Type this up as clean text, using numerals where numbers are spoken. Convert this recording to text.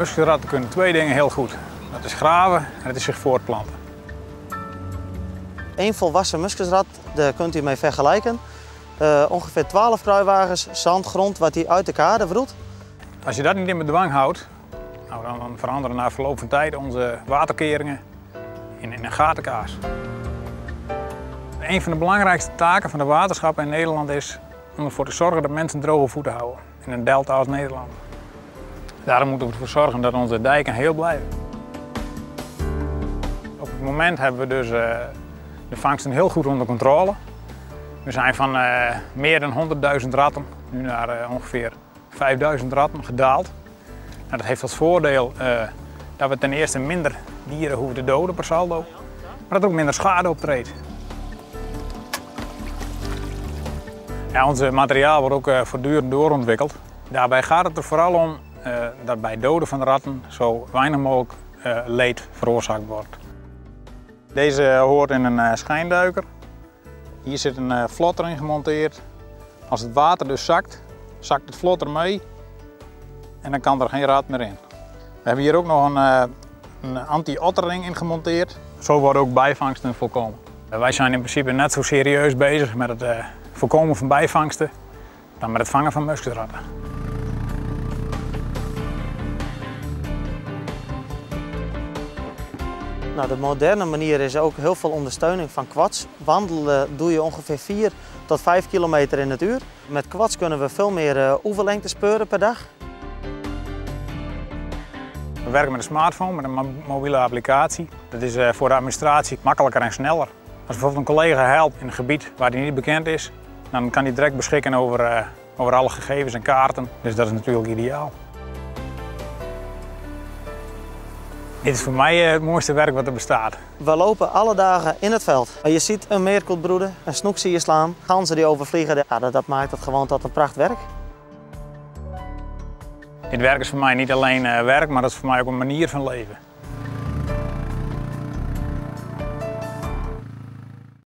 Muskusratten kunnen twee dingen heel goed. Dat is graven en het is zich voortplanten. Eén volwassen muskusrat, daar kunt u mee vergelijken. Ongeveer 12 kruiwagens zand, grond wat hij uit de kade vroet. Als je dat niet in bedwang houdt, nou, dan veranderen na verloop van tijd onze waterkeringen in een gatenkaas. Een van de belangrijkste taken van de waterschappen in Nederland is om ervoor te zorgen dat mensen droge voeten houden in een delta als Nederland. Daarom moeten we ervoor zorgen dat onze dijken heel blijven. Op het moment hebben we dus de vangsten heel goed onder controle. We zijn van meer dan 100.000 ratten nu naar ongeveer 5.000 ratten gedaald. Nou, dat heeft als voordeel dat we ten eerste minder dieren hoeven te doden per saldo, maar dat ook minder schade optreedt. Ja, ons materiaal wordt ook voortdurend doorontwikkeld. Daarbij gaat het er vooral om dat bij doden van de ratten zo weinig mogelijk leed veroorzaakt wordt. Deze hoort in een schijnduiker. Hier zit een vlotter in gemonteerd. Als het water dus zakt, zakt het vlotter mee en dan kan er geen rat meer in. We hebben hier ook nog een anti-otterring in gemonteerd. Zo worden ook bijvangsten voorkomen. Wij zijn in principe net zo serieus bezig met het voorkomen van bijvangsten dan met het vangen van muskusratten. Nou, de moderne manier is ook heel veel ondersteuning van quads. Wandelen doe je ongeveer 4 tot 5 kilometer in het uur. Met quads kunnen we veel meer oefenlengte speuren per dag. We werken met een smartphone, met een mobiele applicatie. Dat is voor de administratie makkelijker en sneller. Als bijvoorbeeld een collega helpt in een gebied waar hij niet bekend is, dan kan hij direct beschikken over alle gegevens en kaarten. Dus dat is natuurlijk ideaal. Dit is voor mij het mooiste werk wat er bestaat. We lopen alle dagen in het veld. Je ziet een meerkoet broeden, een snoek zie je slaan, ganzen die overvliegen. Ja, dat maakt het gewoon tot een prachtwerk. Dit werk is voor mij niet alleen werk, maar dat is voor mij ook een manier van leven.